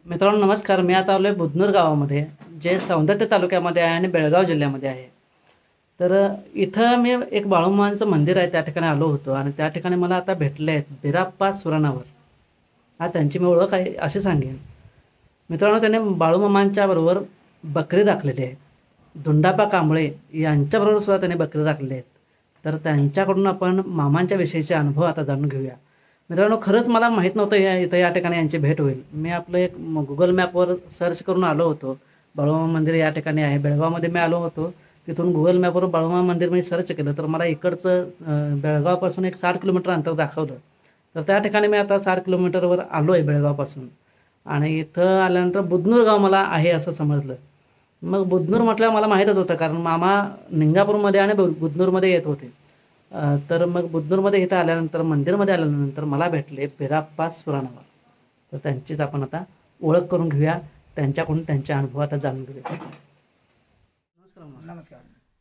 मित्रांनो नमस्कार. मी आता आलो आहे बुधनूर गावामध्ये, जे सौंदत्य तालुक्यामध्ये आहे आणि बेळगाव जिल्ह्यामध्ये आहे. तर इथं मी एक बाळूमामांचं मंदिर आहे त्या ठिकाणी आलो होतो आणि त्या ठिकाणी मला आता भेटले आहेत बिराप्पा सुरानावर. हा त्यांची मी ओळख आहे अशी सांगेन. मित्रांनो, त्याने बाळूमामांच्या बरोबर बकरी राखलेली आहे. धुंडापा कांबळे यांच्याबरोबर सुद्धा त्याने बकरी राखलेली आहेत. तर त्यांच्याकडून आपण मामांच्या विषयीचे अनुभव आता जाणून घेऊया. मित्रांनो, खरंच मला माहीत नव्हतं इथं या ठिकाणी यांची भेट होईल. मी आपलं एक गुगल मॅपवर सर्च करून आलो होतो. बाळूमामा मंदिर या ठिकाणी आहे, बेळगावमध्ये मी आलो होतो. तिथून गुगल मॅपवर बाळूमामा मंदिर मी सर्च केलं तर मला इकडचं बेळगावपासून एक 60 किलोमीटर अंतर दाखवलं. तर त्या ठिकाणी मी आता 60 किलोमीटरवर आलो आहे बेळगावपासून. आणि इथं आल्यानंतर बुधनूर गाव मला आहे असं समजलं. मग बुधनूर म्हटलं मला माहीतच होतं, कारण मामा निंगापूरमध्ये आणि बुधनूरमध्ये येत होते. तर मग बुधनूरमध्ये इथं आल्यानंतर मंदिरमध्ये आल्यानंतर मला भेटले बिराप्पा सुरानावर. तर त्यांचीच आपण आता ओळख करून घेऊया, त्यांच्याकडून त्यांचे अनुभव आता जाणून घेऊया. नमस्कार.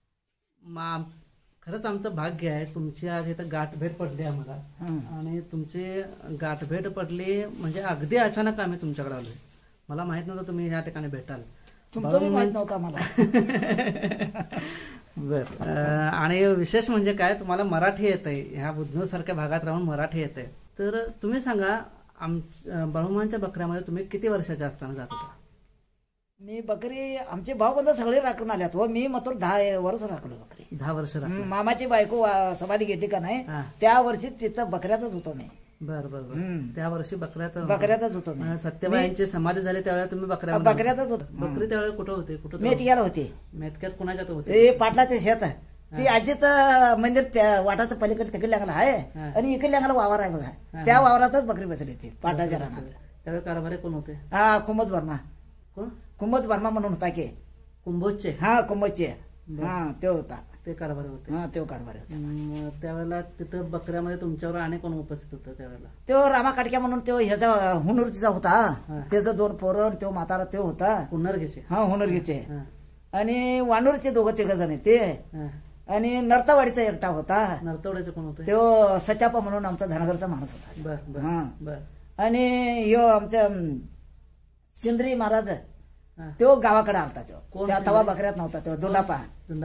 खरंच आमचं भाग्य आहे, तुमची आज इथं गाठभेट पडली आम्हाला. आणि तुमची गाठभेट पडली म्हणजे अगदी अचानक आम्ही तुमच्याकडे आलोय. मला माहित नव्हतं तुम्ही या ठिकाणी भेटाल. तुमचं माहित नव्हतं मला. बर. आणि विशेष म्हणजे काय, तुम्हाला मराठी येत आहे, ह्या बुधनूर सारख्या भागात राहून मराठी येत आहे. तर तुम्ही सांगा, बाळूमामांच्या बकऱ्यामध्ये तुम्ही किती वर्षाच्या असताना जात होता? मी बकरी आमचे भाऊबंद सगळे राखून आल्यात हो. मी मात्र 10 वर्ष राखलो बकरी. 10 वर्ष राखली. मामाची बायको समाधी घेतली का नाही, त्या वर्षी तिथं बकऱ्यातच होतो मी. बर बर बर. त्या वर्षी बकऱ्यातच होतो मी. सत्यबाईंची समाधी झाली त्यावेळेला तुम्ही बकऱ्यातच होतो. बकरी त्यावेळेला कुठं होते? कुठं? मेतक्याला होते. मेतक्यात कुणाच्यात होते? हे पाटलाचे शेत आहे. ती आजीच मंदिर त्या वाटाचं पलीकडे तिकडे लागला आहे आणि इकडे लागला वावर आहे बघा. त्या वावरातच बकरी बसली ती पाटाच्या रानात. त्यावेळी कारभारी कोण होते? हा, कुंभज वर्मा. कोण? कुंभज वर्मा म्हणून होता की. कुंभोजचे? हा, कुंभजचे. हा, तो होता. ते कारभारी होते. हा, तो कारभारी होता. त्यावेळेला तिथं बकऱ्यामध्ये तुमच्यावर आणि कोण उपस्थित होतं त्यावेळेला? तो रामा काटक्या म्हणून तो ह्याचा हुनरगीचा होता. त्याचं 2 पोरं, तो म्हातारा तो होता. हुनरगीचे? हा, हुनरगीचे. आणि वानूरचे 2-3 जण ते. आणि नरतावाडीचा एकटा होता. नरतावाडीचे कोण होते? तो सत्यापा म्हणून आमचा धनगरचा माणूस होता. बर बर. आणि ह्यो आमच्या सिंद्री महाराज, तो गावाकडे आलता. तो तवा बकऱ्यात नव्हता. तो धोंडापा.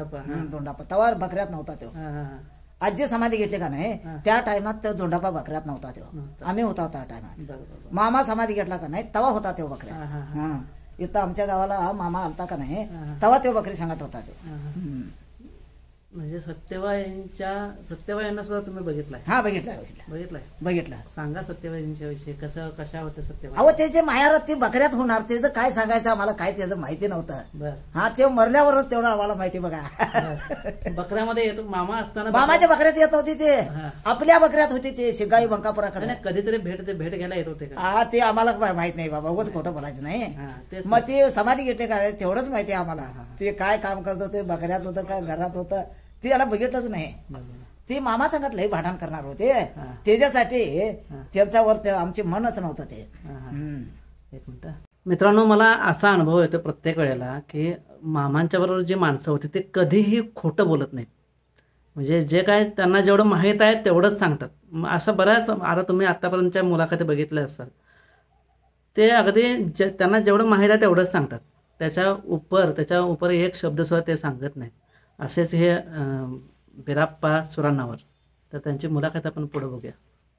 तवा बकऱ्यात नव्हता. तो आजी समाधी घेतली का नाही, त्या टायमात तो धोंडापा बकऱ्यात नव्हता. तो आम्ही होता त्या टायमात. मामा समाधी घेतला का नाही, तवा होता तो बकऱ्या. इथं आमच्या गावाला मामा आलता का नाही, तवा तो बकरी सांगत होता. तो म्हणजे सत्यवाईंना सुद्धा तुम्ही बघितलाय? हा, बघितलाय. सांगा सत्यवाईंच्या विषयी, कशा होत्या सत्यवाई? अहो, त्याचे मायारात ती बकऱ्यात होणार, त्याचं काय सांगायचं आम्हाला, काय त्याचं माहिती नव्हतं. हा, ते मरल्यावरच तेवढं आम्हाला माहिती बघा. बकऱ्यामध्ये येतो मामा असताना? मामाच्या बकऱ्यात येत होती ते, आपल्या बकऱ्यात होती ते शिगाई बंकापुराकडे. कधीतरी भेट घ्यायला येत होते? हा, ते आम्हाला माहित नाही बाबा, उगाच खोटं बोलायचं नाही. मग ते समाधी घेतले का तेवढंच माहिती आम्हाला. ते काय काम करत होते, बकऱ्यात होतं का घरात होतं, ते याला बघितलंच नाही. ते मामा संगत लई भांडण करणार होते, त्याच्यासाठी त्यांच्यावर आमचे मनच नव्हतं ते. एक मिनिट. मित्रांनो, मला असा अनुभव येतो प्रत्येक वेळेला की मामांच्या बरोबर जी माणसं होती ते कधीही खोटं बोलत नाहीत. म्हणजे जे काय त्यांना जेवढं माहीत आहे तेवढंच सांगतात. असं बऱ्याच, आता तुम्ही आतापर्यंतच्या मुलाखती बघितल्या असाल, ते अगदी त्यांना जेवढं माहीत आहे तेवढंच सांगतात. त्याच्या उपर एक शब्द सुद्धा ते सांगत नाहीत. असेच हे बिराप्पा सुरानावर. तर त्यांची मुलाखत आपण पुढे बघूया.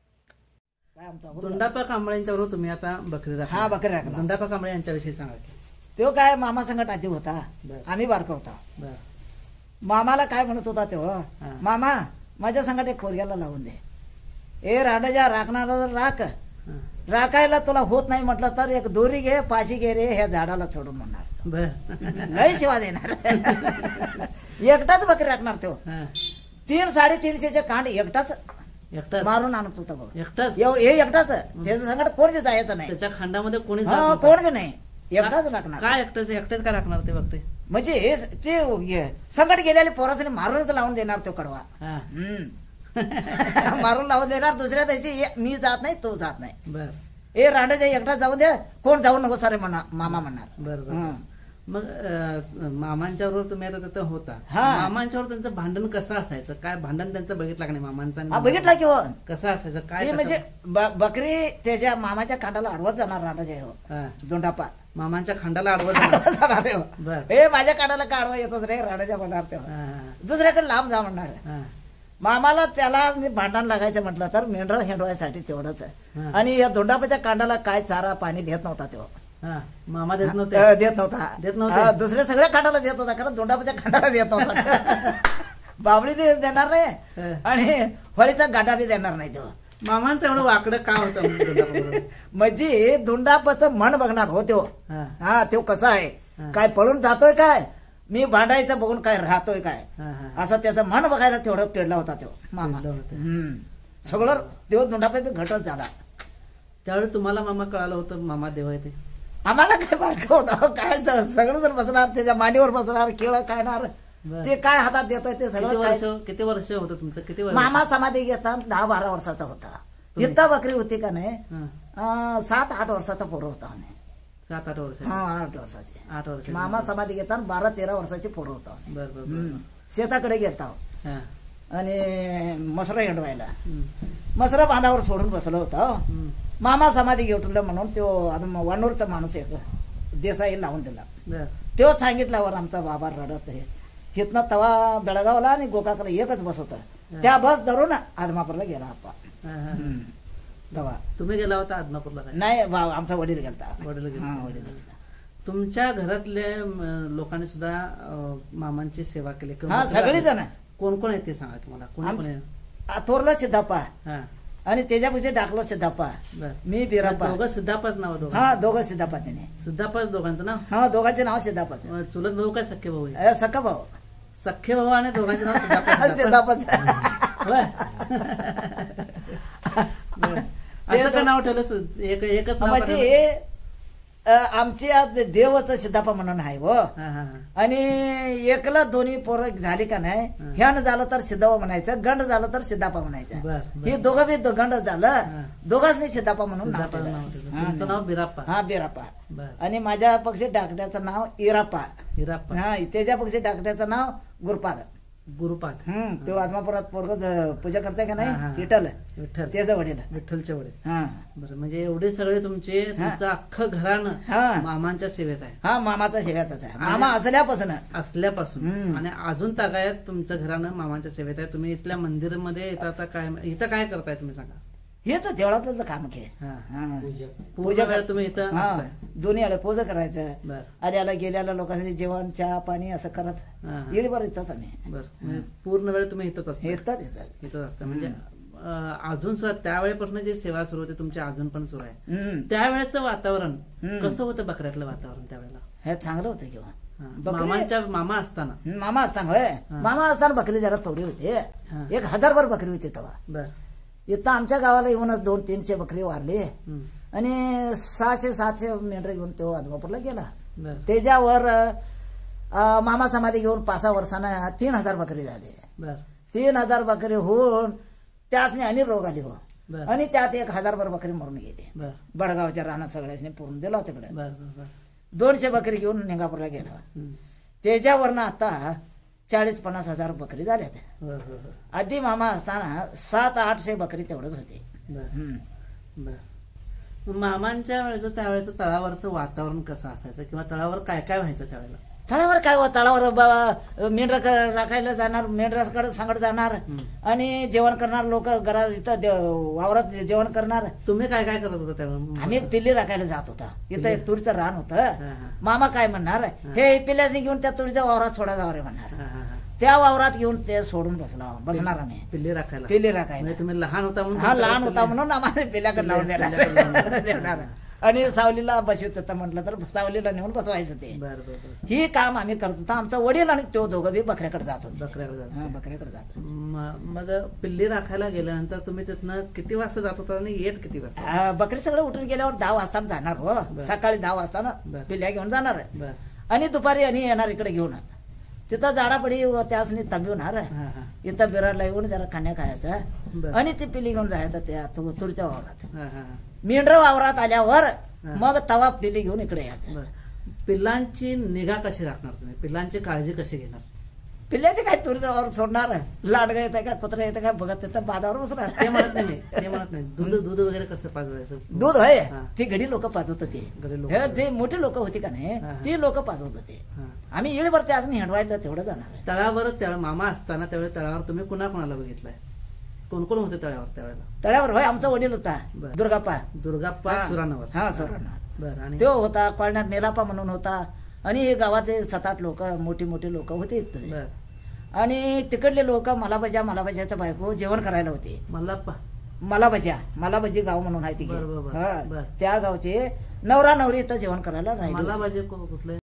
धुंडापा कांबळेंच्यावर तुम्ही आता बकरी राखला. बकरी राखला. धुंडापा कांबळे यांच्याविषयी सांगा. तो काय मामा संगत आधी होता, आम्ही बारका होता. मामाला काय म्हणत होता तेव्हा, मामा माझ्या संगत एक पोरग्याला लावून दे. ए रांडाच्या राखणारा राख, राखायला तुला होत नाही म्हटलं तर एक दोरी घे, पाशी घे रे, ह्या झाडाला सोडून म्हणणार. लय शिवा देणार. एकटाच बकरी राखणार तो. 300-350चे कांड एकटाच मारून आणत होता बघ. एकटाच त्याचं संकट कोण बी जायचं नाही. त्याच्या खांडामध्ये कोणी कोण बी नाही, एकटाच राखणार. काय एकटेच काय राखणार ते बघते? म्हणजे ते संकट गेलेले पोराचं मारूनच लावून देणार तो कडवा. मारून लावून देणार. दुसऱ्या दिवशी मी जात नाही, तो जात नाही. ए रांडाच्या एकटा जाऊन द्या, कोण जाऊ नको सारे मामा म्हणणार. मग मामांच्यावर तुम्ही आता तिथं होता, हा. मामांच्यावर त्यांचं भांडण कसं असायचं? काय भांडण त्यांचं बघितलं का नाही मामांचं आणि हा बघितला की हो कसं असायचं काय? ते म्हणजे बकरी त्याच्या मामाच्या कांडाला अडवत जाणार राणाच्या हो हा. दोंडापा मामांच्या खांडाला अडवत जाणार हो. बर. हे माझ्या कांडाला का अडवा येतोच रे राणाच्या म्हणणार तेव्हा दुसऱ्याकडे लांब जा म्हणणार मामाला त्याला भांडण लागायचं म्हटलं तर मेंढर हिंडवायसाठी तेवढंच आहे. आणि या दोंडापाच्या कांडाला काय चारा पाणी देत नव्हता तेव्हा मामा देत नव्हते. देत नव्हता देत नव्हते. हा, दुसऱ्या सगळ्या कांडाला देत होता कारण दोंडापाच्या कांडाला देत नव्हता बाबळी देणार नाही आणि होळीचा गाडा बी देणार नाही तेव्हा. मामांचं एवढं वाकडं का होतं? म्हणजे दोंडापाचं मन बघणार हो त्यो. हा तो कसा आहे काय पळून जातोय काय मी भांडायचं बघून काय राहतोय काय असं त्याचं मन बघायला तेवढं पेडला होता तो मामा. सगळं तेव्हा दोंडापा बी घटच झाला. त्यावेळी तुम्हाला मामा कळालं होतं मामा देव आहे ते? आम्हाला काय बारकं होतं काय सगळं जर बसणार त्याच्या मांडीवर बसणार केळ खाणार ते काय हातात देतोय ते सगळं. किती वर्ष होतं तुमचं? किती वर्ष? मामा समाधी घेताना 10-12 वर्षाचा होता. इत्ता बकरी होती का नाही 7-8 वर्षाचा पोरं होता आम्ही. 7-8 वर्ष? हा 8 वर्षाची. 8 वर्ष. मामा समाधी घेताना 12-13 वर्षाची पोरं होता. बरं. शेताकडे गेलता आणि मसरा हिंडवायला मसरा बांधावर सोडून बसलो होता. मामा समाधी घेतलं म्हणून तो वानूरचा माणूस एक देसाई लावून दिला. तो सांगितल्यावर आमचा बाबा रडत आहे. हिथनं तवा बेळगावला आणि गोकाकला एकच बस होता. त्या बस धरून आदमापूरला गेला आप्पा. दवा तुम्ही गेला होता आदमापूरला? नाही आमचा वडील गेलता. वडील वडील. तुमच्या घरातल्या लोकांनी सुद्धा मामांची सेवा केली? हा सगळी जण. कोण कोण आहे ते सांगा तुम्हाला. कोण कोण आहे? थोरला सिद्धाप्पा आणि त्याच्यापेक्षा डाकलो सिद्धाप्पा मी बिराप्पा. दोघं सिद्धाप्पाच नाव? हा दोघं सिद्धाप्पा त्याने. सिद्धाप्पाच दोघांचं नाव? हा दोघांचे नाव सिद्धाप्पाच. चुलत भाऊ काय सख्खे भाऊ आहे? सखा भाऊ. सख्खे भाऊ आणि दोघांचे नाव सिद्धाप्पा. सिद्धाप्पाच. असं का नाव ठेवलं? एकच नाव? म्हणजे आमच्या देवाचं सिद्धाप्पा म्हणून आहे हो. आणि एकला दोन्ही पोरं झाली का नाही ह्यानं झालं तर सिद्धाप्पा म्हणायचं, गंड झालं तर सिद्धाप्पा म्हणायचं. हे दोघं बी गंड झालं दोघांनी सिद्धाप्पा म्हणून तुमचं नाव बिराप्पा? हा बिराप्पा. आणि माझ्या पक्षी डाकड्याचं नाव इराप्पा. इराप्पा. हा त्याच्या पक्षी डाकड्याचं नाव गुरुपाद. गुरुपाद. तो आत्मापुरात पोरग पूजा करताय का नाही विठ्ठल त्याचं वडील. विठ्ठलचे वडील. हा बरं. म्हणजे एवढे सगळे तुमचं अख्खं घरानं मामांच्या सेवेत आहे? हा मामाचा सेवेतच आहे. मामा असल्यापासून आणि अजून तागायत तुमचं घरानं मामांच्या सेवेत आहे. तुम्ही इथल्या मंदिरामध्ये येता काय इथं काय करताय तुम्ही सांगा? हेच देवळातलं काम घे. पूजा वेळ तुम्ही इथं दोन्ही आले पूजा करायचं. आल्याला गेल्याला लोकांसाठी जेवण चहा पाणी असं करत येळीभर इथंच आम्ही. बरं. पूर्ण वेळ तुम्ही इथंच असता? इथंच असता. म्हणजे अजून सुद्धा त्यावेळेपासून जी सेवा सुरू होती तुमची अजून पण सुरू आहे. त्यावेळेचं वातावरण कसं होतं? बकऱ्यातलं वातावरण त्यावेळेला? हे चांगलं होतं किंवा मामा असताना? मामा असताना बकरी जरा थोडी होती. 1000 बकरी होती तेव्हा. इथं आमच्या गावाला येऊनच 200-300 बकरी वारली आणि 600-700 मेंढरे घेऊन तो आदमापूरला गेला. त्याच्यावर मामा समाधी घेऊन 5-6 वर्षांना 3000 बकरी झाली. 3000 बकरी होऊन त्यासने आणि रोग आली हो. आणि त्यात 1000 बकरी मरून गेली. बडगावच्या रानात सगळ्याने पूर्ण दिला तिकडे. 200 बकरी घेऊन निंगापूरला गेला. त्याच्यावरनं आता 40-50 हजार बकरी झाल्यात. आधी मामा असताना 700-800 बकरी तेवढंच होते. मामांच्या वेळेचं त्यावेळेचं तळावरचं वातावरण कसं असायचं किंवा तळावर काय काय व्हायचं त्यावेळेला? तळावर काय हो तळावर मेंढर राखायला जाणार मेंढराकडे सांगड जाणार आणि जेवण करणार लोक घरात इथं वावरात जेवण करणार. तुम्ही काय काय करत होता त्यावेळेला? आम्ही एक पिल्ली राखायला जात होता. इथं एक तुरीचं रान होतं. मामा काय म्हणणार हे पिल्ल्याने घेऊन त्या तुरीच्या वावरात सोडा जावं रे म्हणणार. त्या वावरात घेऊन ते सोडून बसणार आम्ही पिल्ली राखायला. तुम्ही लहान होता म्हणून? हा लहान होता म्हणून आम्हाला पिल्ल्याकडे लावून देणार आणि सावलीला बसवत होता म्हटलं तर सावलीला नेऊन बसवायचं ते. ही काम आम्ही करत होतो. आमचा वडील आणि तो दोघं बी बकऱ्याकडे जात होते. बकऱ्याकडे जात. मग पिल्ली राखायला गेल्यानंतर तुम्ही तिथनं किती वाजता जात होता आणि येत किती वाजता? बकरी सगळं उठून गेल्यावर 10 वाजता जाणार हो. सकाळी 10 वाजता पिल्ल्या घेऊन जाणार आणि दुपारी आणि येणार इकडे घेऊन. तिथं झाडापडी त्यासनी तंबवणार. इथं बिराडला येऊन जरा खाण्या खायचा आणि ती पिल्ली घेऊन जायचं त्या तुरच्या वावरात. मेंढर वावरात आल्यावर मग तवा पिल्ली घेऊन इकडे यायचं. पिल्लांची निगा कशी राखणार तुम्ही, पिल्लांची काळजी कशी घेणार? पिल्ल्याचे काय तुरीवर सोडणार, लाडगं येतं का कुत्रा येतं का बघत येतं बादावर बसणार. ते म्हणत नाही मी, ते म्हणत नाही. दूध वगैरे कसं पाजवायचं? दूध होय हा. ती घडी लोक पाजवत होती. गरीब लोक. हे जे मोठे लोक होती का नाही हा. ती लोक पाजवत होते. हा. आम्ही येळभर ते अजून हिंडवायला तेवढं जाणार आहे. तळावर मामा असताना त्यावेळेस तळावर तुम्ही कुणाला बघितलंय? कोण कोण होते तळावर त्यावेळेला? तळ्यावर होय आमचा वडील होता बरं. दुर्गाप्पा. दुर्गाप्पा हा. सुरानवर. हा सुरानवर. बरं. आणि तो होता कॉलण्यात नेलापा म्हणून होता. आणि हे गावातले 7-8 लोक मोठी मोठी लोक होते इथले. बरं. आणि तिकडले लोक मला बजाच्या बायको जेवण करायला होते. मल्लाप्पा. मला भजी गाव म्हणून आहे बरं, बरं, तिथे. बरं. बरं. त्या गावचे नवरा नवरी इथं जेवण करायला राहिले मला होते. पाहिजे कुठलं